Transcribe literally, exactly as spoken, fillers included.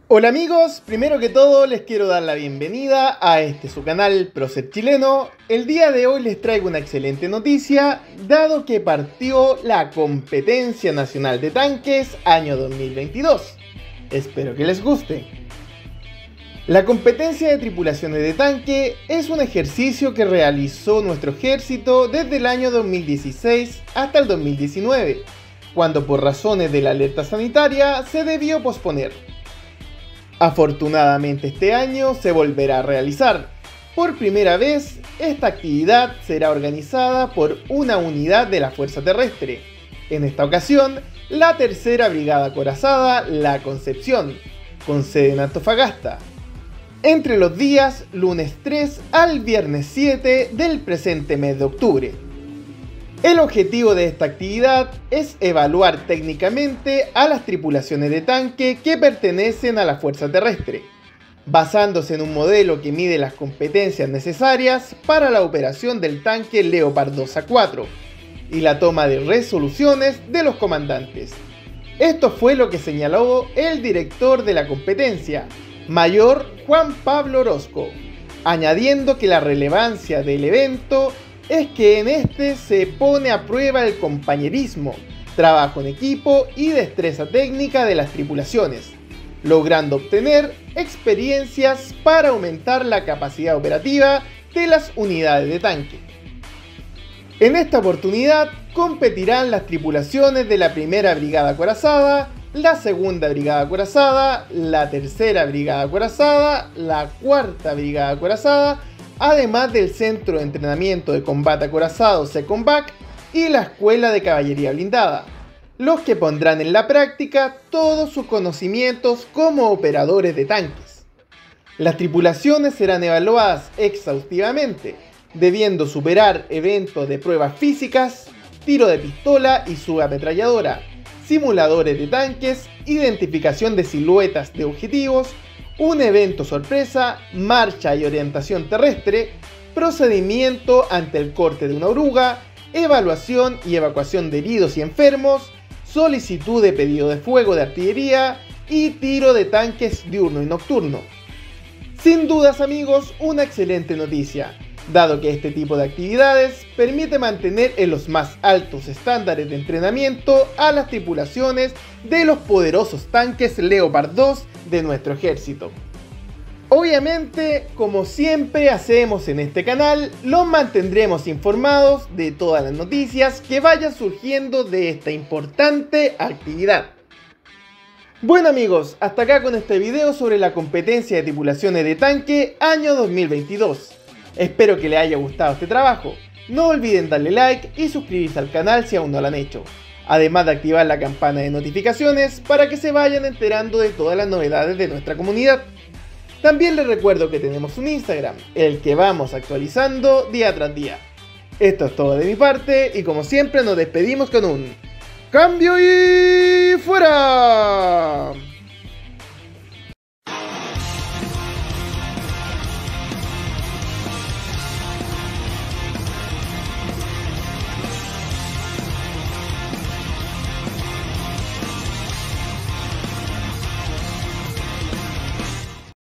Hola amigos, primero que todo les quiero dar la bienvenida a este su canal Procer Chileno. El día de hoy les traigo una excelente noticia, dado que partió la Competencia Nacional de Tanques año dos mil veintidós. Espero que les guste. La competencia de tripulaciones de tanque es un ejercicio que realizó nuestro ejército desde el año dos mil dieciséis hasta el dos mil diecinueve, cuando por razones de la alerta sanitaria se debió posponer. Afortunadamente este año se volverá a realizar. Por primera vez, esta actividad será organizada por una unidad de la Fuerza Terrestre. En esta ocasión, la Tercera Brigada Acorazada La Concepción, con sede en Antofagasta, entre los días lunes tres al viernes siete del presente mes de octubre. El objetivo de esta actividad es evaluar técnicamente a las tripulaciones de tanque que pertenecen a la Fuerza Terrestre, basándose en un modelo que mide las competencias necesarias para la operación del tanque Leopard dos A cuatro y la toma de resoluciones de los comandantes. Esto fue lo que señaló el director de la competencia, Mayor Juan Pablo Orozco, añadiendo que la relevancia del evento es que en este se pone a prueba el compañerismo, trabajo en equipo y destreza técnica de las tripulaciones, logrando obtener experiencias para aumentar la capacidad operativa de las unidades de tanque. En esta oportunidad competirán las tripulaciones de la Primera Brigada Acorazada, la Segunda Brigada Acorazada, la Tercera Brigada Acorazada, la Cuarta Brigada Acorazada, además del Centro de Entrenamiento de Combate Acorazado SECOMBAC y la Escuela de Caballería Blindada, los que pondrán en la práctica todos sus conocimientos como operadores de tanques. Las tripulaciones serán evaluadas exhaustivamente, debiendo superar eventos de pruebas físicas, tiro de pistola y subametralladora, simuladores de tanques, identificación de siluetas de objetivos, un evento sorpresa, marcha y orientación terrestre, procedimiento ante el corte de una oruga, evaluación y evacuación de heridos y enfermos, solicitud de pedido de fuego de artillería y tiro de tanques diurno y nocturno. Sin dudas amigos, una excelente noticia, dado que este tipo de actividades permite mantener en los más altos estándares de entrenamiento a las tripulaciones de los poderosos tanques Leopard dos de nuestro ejército. Obviamente, como siempre hacemos en este canal, los mantendremos informados de todas las noticias que vayan surgiendo de esta importante actividad. Bueno amigos, hasta acá con este video sobre la competencia de tripulaciones de tanque año dos mil veintidós. Espero que les haya gustado este trabajo. No olviden darle like y suscribirse al canal si aún no lo han hecho, además de activar la campana de notificaciones para que se vayan enterando de todas las novedades de nuestra comunidad. También les recuerdo que tenemos un Instagram, el que vamos actualizando día tras día. Esto es todo de mi parte y como siempre nos despedimos con un ¡cambio y fuera!